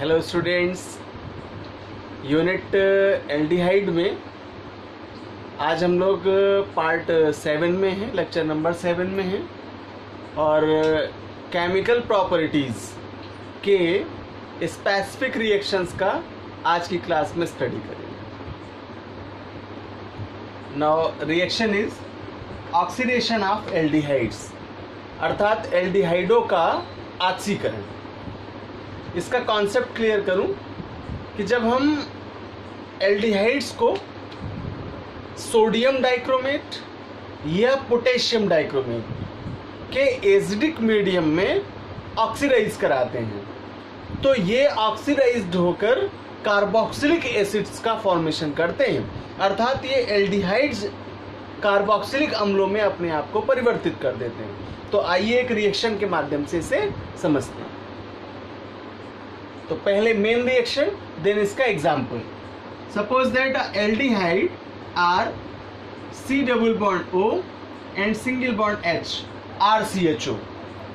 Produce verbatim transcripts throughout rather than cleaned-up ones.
Hello students, unit aldehyde में आज हम लोग पार्ट सेवन में हैं, लेक्चर नंबर सेवन में हैं और केमिकल प्रॉपर्टीज़ के स्पेसिफिक रिएक्शंस का आज की क्लास में स्टडी करेंगे। Now reaction is oxidation of aldehydes, अर्थात एल्डिहाइडों का ऑक्सीकरण। इसका कॉन्सेप्ट क्लियर करूं कि जब हम एल्डिहाइड्स को सोडियम डाइक्रोमेट या पोटेशियम डाइक्रोमेट के एसिडिक मीडियम में ऑक्सीडाइज कराते हैं तो ये ऑक्सीडाइज्ड होकर कार्बोक्सिलिक एसिड्स का फॉर्मेशन करते हैं, अर्थात ये एल्डिहाइड्स कार्बोक्सिलिक अम्लों में अपने आप को परिवर्तित कर देते हैं। तो आइए एक रिएक्शन के माध्यम से इसे समझते हैं। तो पहले मेन रिएक्शन, देन इसका example. Suppose that aldehyde R C double bond O and single bond H R C H O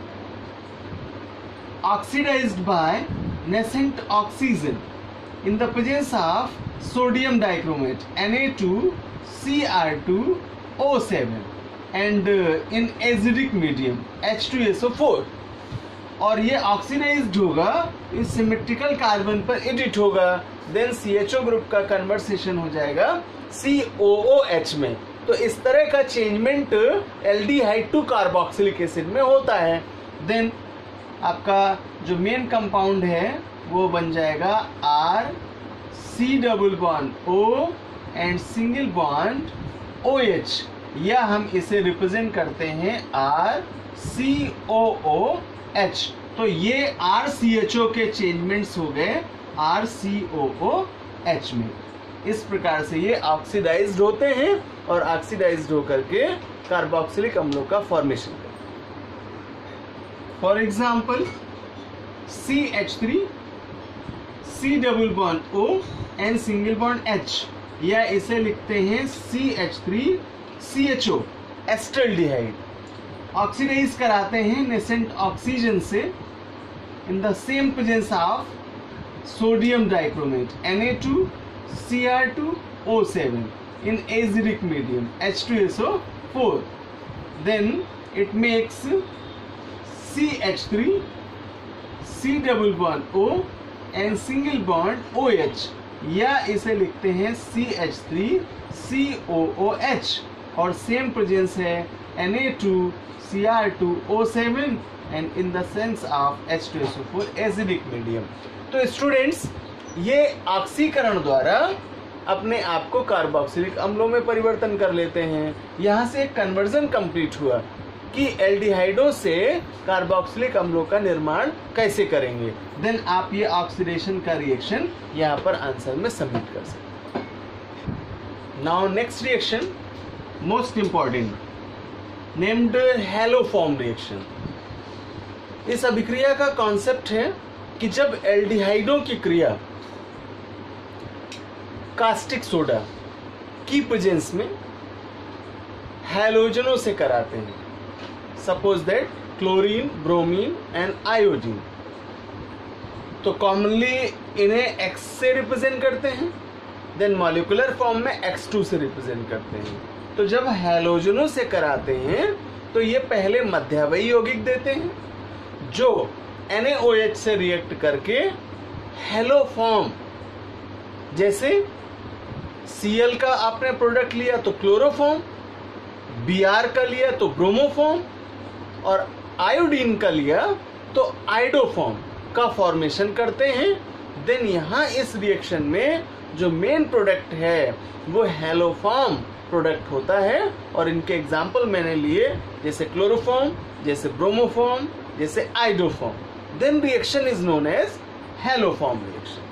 oxidized by nascent oxygen in the presence of sodium dichromate N A two C R two O seven and uh, in acidic medium H two S O four, और ये oxidised होगा, इस symmetrical carbon पर added होगा, then C H O group का conversation हो जाएगा सी O O H में। तो इस तरह का changement aldehyde to carboxylic acid में होता है। देन आपका जो मेन कंपाउंड है वो बन जाएगा R C double bond O and single bond O H, या हम इसे रिप्रेजेंट करते हैं आर सी ओ ओ एच। तो ये आर सी एच ओ के चेंजमेंट्स हो गए R C O O H में। इस प्रकार से ये ऑक्सीडाइज्ड होते हैं और ऑक्सीडाइज्ड होकर के कार्बोक्सिलिक अम्लों का फॉर्मेशन करते हैं। For example C H three C double bond O and single bond H, या इसे लिखते हैं C H three C H O acetaldehyde. Oxidise कराते हैं नेसेंट ऑक्सीजन से in the same presence of sodium dichromate N A two C R two O seven in acidic medium H two S O four. Then it makes C H three C double bond O and single bond O H, या इसे लिखते हैं C H three C O O H, और same presence है N A two C R two O seven and in the sense of H two S O four acidic medium। तो students, ये ऑक्सीकरण द्वारा अपने आप को कार्बोक्सिलिक अम्लों में परिवर्तन कर लेते हैं। यहाँ से एक कन्वर्जन कंप्लीट हुआ कि एल्डिहाइडों से कार्बोक्सिलिक अम्लों का निर्माण कैसे करेंगे। देन आप ये ऑक्सीडेशन का रिएक्शन यहाँ पर आंसर में सबमिट कर सकते हैं। Now next reaction, most important, named haloform reaction. इस अभिक्रिया का कॉन्सेप्ट है कि जब एल्डिहाइडों की क्रिया कास्टिक सोडा की प्रेजेंस में हैलोजनों से कराते हैं, suppose that chlorine, bromine and iodine, तो कॉमनली इन्हें X से रिप्रेजेंट करते हैं, देन मॉलिक्यूलर फॉर्म में X टू से रिप्रेजेंट करते हैं। तो जब हैलोजनों से कराते हैं तो ये पहले मध्यावयी यौगिक देते हैं जो N A O H से रिएक्ट करके हैलो फॉर्म, जैसे सी एल का आपने प्रोडक्ट लिया तो क्लोरोफॉर्म, बी आर का लिया तो ब्रोमोफॉर्म, और आयोडीन का लिया तो आइडोफॉर्म का फॉर्मेशन करते हैं। देन यहाँ इस रिएक्शन में जो मेन प्रोडक्ट है वो हैलोफॉर्म प्रोडक्ट होता है, और इनके एग्जाम्पल मैंने लिए जैसे क्लोरोफॉर्म, जैसे ब्रोमोफॉर्म, जैसे iodoform. Then reaction is known as haloform reaction.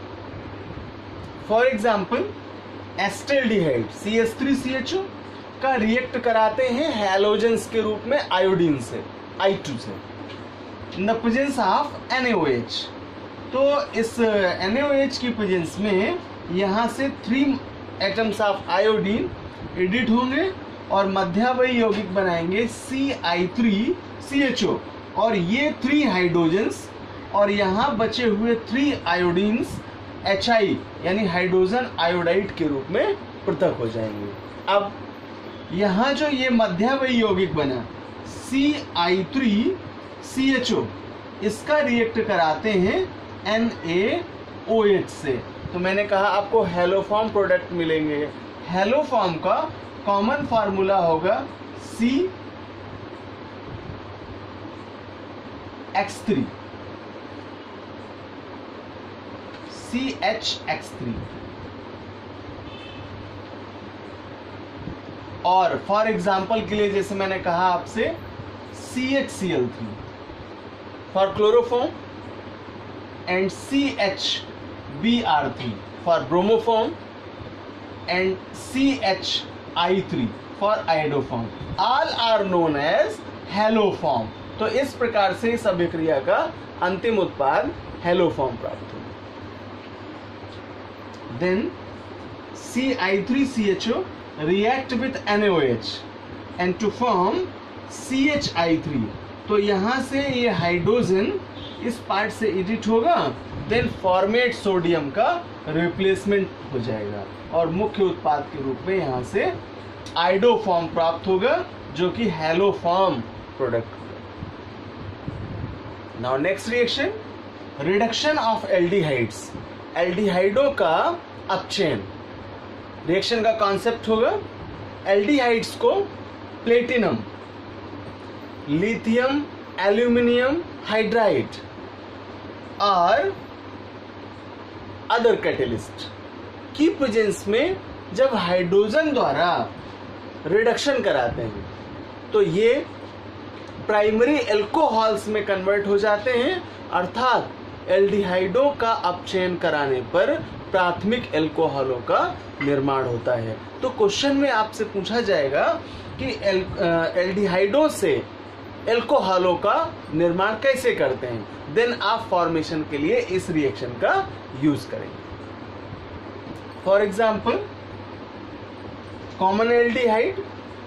For example acetaldehyde C H three C H O का रिएक्ट कराते हैं हैलोजेंस के रूप में आयोडीन से I two से in the presence of N A O H। तो इस N A O H की प्रेजेंस में यहाँ से three atoms of iodine added होंगे और मध्यावयी यौगिक बनाएंगे C I three C H O, और ये थ्री हाइड्रोजन्स और यहाँ बचे हुए थ्री आयोडीन्स एच आई यानी हाइड्रोजन आयोडाइड के रूप में पृथक हो जाएंगे। अब यहाँ जो ये मध्यावयी यौगिक बना सी आई थ्री सी एच ओ, इसका रिएक्ट कराते हैं एन ए ओ एच से। तो मैंने कहा आपको हेलोफॉर्म प्रोडक्ट मिलेंगे। हेलोफॉर्म का कॉमन फार्मूला होगा C X three C H X three. और फॉर एग्जाम्पल के लिए जैसे मैंने कहा आपसे C H C L three for chloroform and C H B R three for bromoform and C H I three for iodoform, all are known as haloform. तो इस प्रकार से इस अभिक्रिया का अंतिम उत्पाद हेलोफॉर्म प्राप्त होगा। Then C I three C H O react with N A O H and to form C H I three. तो यहाँ से ये हाइड्रोजन इस पार्ट से एडिट होगा, देन फॉर्मेट सोडियम का रिप्लेसमेंट हो जाएगा और मुख्य उत्पाद के रूप में यहाँ से आइडोफॉर्म प्राप्त होगा जो कि हेलोफॉर्म प्रोडक्ट होगा। Now next reaction, reduction of aldehydes. एल्डिहाइडों का अपचयन। रिएक्शन का कॉन्सेप्ट होगा एल्डिहाइड्स को प्लेटिनम, लिथियम एल्यूमिनियम हाइड्राइड और अदर कैटेलिस्ट की प्रेजेंस में जब हाइड्रोजन द्वारा रिडक्शन कराते हैं तो ये प्राइमरी एल्कोहल्स में कन्वर्ट हो जाते हैं, अर्थात एल्डिहाइडों का अपचयन कराने पर प्राथमिक एल्कोहलों का निर्माण होता है। तो क्वेश्चन में आपसे पूछा जाएगा कि एल, एल्डिहाइडों से एल्कोहलों का निर्माण कैसे करते हैं, देन आप फॉर्मेशन के लिए इस रिएक्शन का यूज करेंगे। For example common aldehyde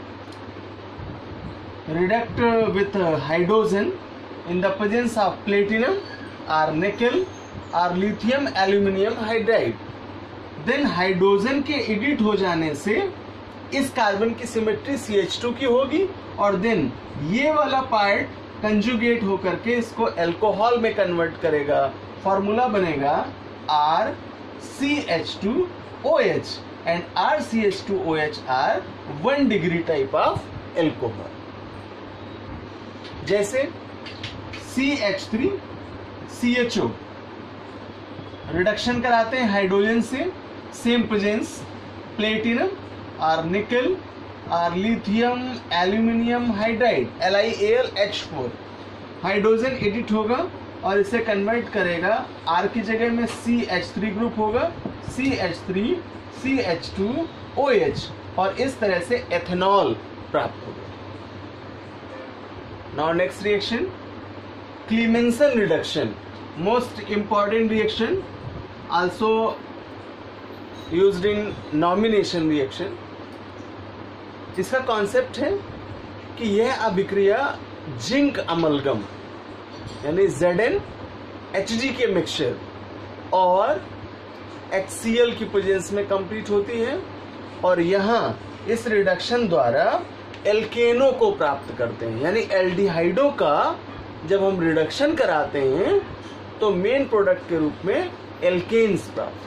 reduced with hydrogen in the presence of platinum और निकेल और lithium aluminium hydride. Then hydrogen के एडिट हो जाने से इस कार्बन की सिमेट्री सी एच टू की होगी और देन ये वाला पार्ट कंजुगेट होकर के इसको एल्कोहल में कन्वर्ट करेगा। फॉर्मूला बनेगा R C H two O H and R C H two O H R one degree type of alcohol. जैसे C H three C H O reduction कराते हैं hydrogen से, सेम प्रेजेंस प्लेटिनम और nickel और lithium aluminium hydride L I A L H four. Hydrogen added होगा और इसे convert करेगा, आर की जगह में सी एच थ्री ग्रुप होगा, C H three C H two O H और इस तरह से एथेनॉल प्राप्त होगा। Now next reaction Clemmensen reduction, most important reaction, also used in nomination reaction। इसका कॉन्सेप्ट है कि यह अभिक्रिया जिंक अमलगम यानी जेड एन एच जी के मिक्सचर और एच सी एल की प्रेजेंस में कंप्लीट होती है और यहाँ इस रिडक्शन द्वारा एल्केनों को प्राप्त करते हैं। यानी एल्डिहाइडों का जब हम रिडक्शन कराते हैं तो मेन प्रोडक्ट के रूप में एल्केन्स प्राप्त।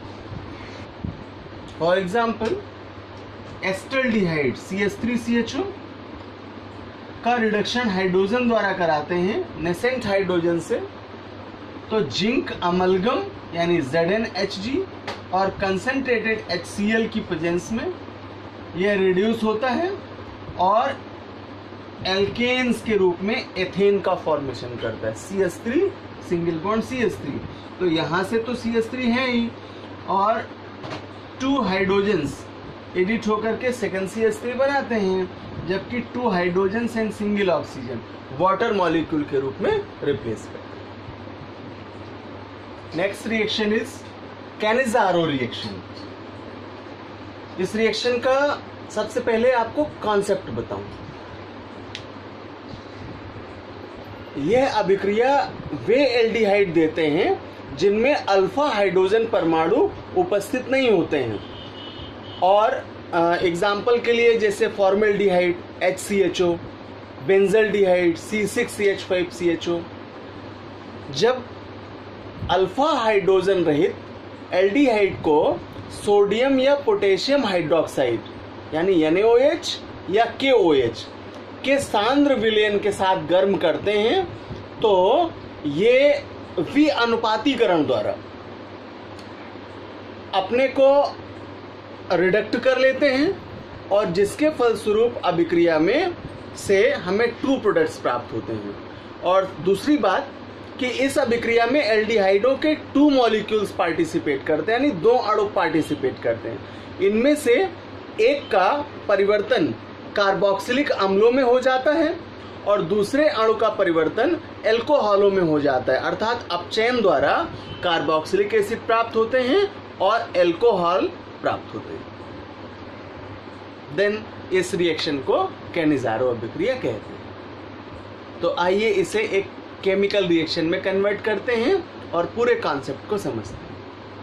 For example acetaldehyde C H three C H O का रिडक्शन हाइड्रोजन द्वारा कराते हैं नेसेंट हाइड्रोजन से, तो जिंक अमलगम यानी जेड एन एच जी और कंसंट्रेटेड एच सी एल की प्रेजेंस में यह रिड्यूस होता है और एल्केन्स के रूप में एथेन का फॉर्मेशन करता है, C H three single bond C H three. तो यहां से तो सी एच थ्री है ही और टू हाइड्रोजन्स एडिट होकर के सेकंड सी एच थ्री बनाते हैं, जबकि two hydrogens and single oxygen water molecule के रूप में रिप्लेस करते हैं। Next reaction is Cannizzaro reaction. इस रिएक्शन का सबसे पहले आपको कॉन्सेप्ट बताऊं। यह अभिक्रिया वे एल्डिहाइड देते हैं जिनमें अल्फा हाइड्रोजन परमाणु उपस्थित नहीं होते हैं। और एग्जाम्पल के लिए जैसे formaldehyde H C H O, benzaldehyde C six C H five C H O. जब अल्फा हाइड्रोजन रहित एल्डिहाइड को सोडियम या पोटेशियम हाइड्रोक्साइड यानी एन ए ओ एच या के ओ एच के सांद्र विलयन के साथ गर्म करते हैं तो ये विअनुपातीकरण द्वारा अपने को रिडक्ट कर लेते हैं और जिसके फलस्वरूप अभिक्रिया में से हमें टू प्रोडक्ट्स प्राप्त होते हैं। और दूसरी बात कि इस अभिक्रिया में एल्डिहाइडों के टू मॉलिक्यूल्स पार्टिसिपेट करते हैं, यानी दो अणु पार्टिसिपेट करते हैं। इनमें से एक का परिवर्तन कार्बोक्सिलिक अम्लों में हो जाता है और दूसरे अणु का परिवर्तन एल्कोहलों में हो जाता है, अर्थात अपचयन द्वारा कार्बोक्सिलिक एसिड प्राप्त होते हैं और एल्कोहल प्राप्त होते हैं। देन इस रिएक्शन को कैनिज़ारो अभिक्रिया कहते हैं। तो आइए इसे एक केमिकल रिएक्शन में कन्वर्ट करते हैं और पूरे कॉन्सेप्ट को समझते हैं।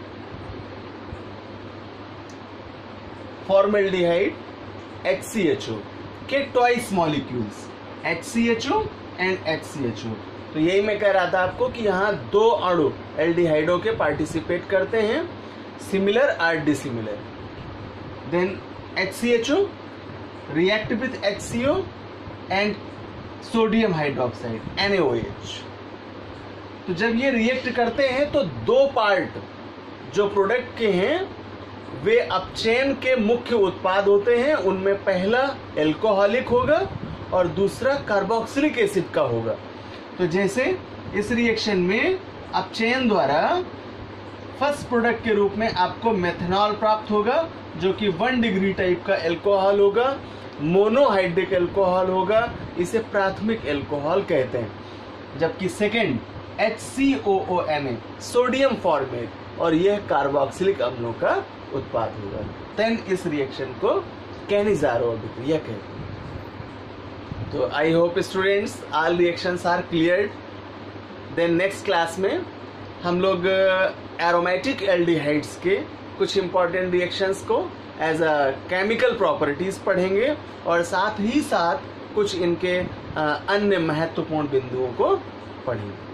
Formaldehyde H C H O के twice molecules H C H O and H C H O. तो यही मैं कह रहा था आपको कि यहाँ दो अणु एल्डिहाइडों के पार्टिसिपेट करते हैं, सिमिलर और dissimilar. Then H C H O react with H C O and sodium hydroxide N A O H. तो जब ये रिएक्ट करते हैं तो दो पार्ट जो प्रोडक्ट के हैं वे अपचयन के मुख्य उत्पाद होते हैं। उनमें पहला एल्कोहलिक होगा और दूसरा कार्बोक्सिलिक एसिड का होगा। तो जैसे इस रिएक्शन में अपचयन द्वारा फर्स्ट प्रोडक्ट के रूप में आपको मेथनॉल प्राप्त होगा जो कि वन डिग्री टाइप का एल्कोहल होगा, मोनोहाइड्रिक एल्कोहल होगा, इसे प्राथमिक एल्कोहल कहते हैं। जबकि second H C O O N A sodium formate और यह कार्बोक्सिलिक अम्लों का उत्पाद होगा। देन इस रिएक्शन को कैनिज़ारो अभिक्रिया कहते हैं। तो I hope students all reactions are cleared. Then next class में हम लोग एरोमेटिक एल्डिहाइड्स के कुछ इंपॉर्टेंट रिएक्शंस को एज अ केमिकल प्रॉपर्टीज पढ़ेंगे और साथ ही साथ कुछ इनके अन्य महत्वपूर्ण बिंदुओं को पढ़ेंगे।